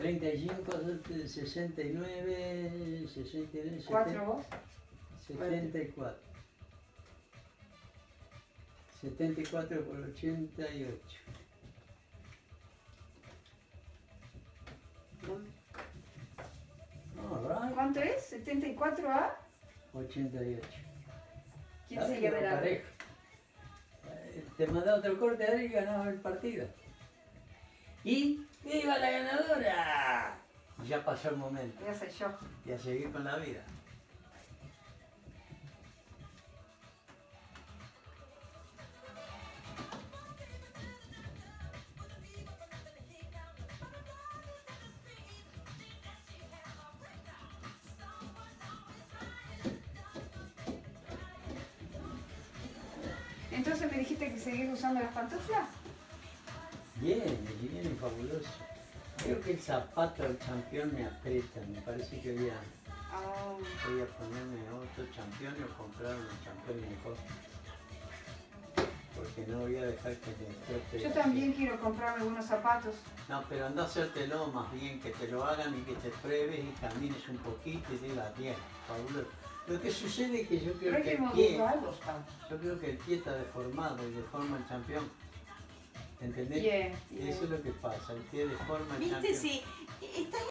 35, 69, 69, 4 vos. 74. 74 por 88. All right. ¿Cuánto es? 74 a... 88. ¿Quién se lleva la... parejo. Te mandaba otro corte ahora y ganaba el partido. Y ¡viva la ganadora! Ya pasó el momento. Ya sé yo. Y a seguir con la vida. Entonces me dijiste que seguís usando las pantuflas. Bien, bien, fabuloso. Creo que el zapato del campeón me aprieta. Me parece que voy a ponerme otro campeón o comprar un campeón mejor. Porque no voy a dejar que me explote. Yo también quiero comprarme algunos zapatos. No, pero anda a hacértelo más bien, que te lo hagan y que te pruebes y camines un poquito y digas bien, fabuloso. Lo que sucede es que yo creo que el pie, yo creo que el pie está deformado y deforma el campeón. ¿Entendés? Bien. Eso es lo que pasa, el pie deforma el campeón. ¿Viste? Sí. Está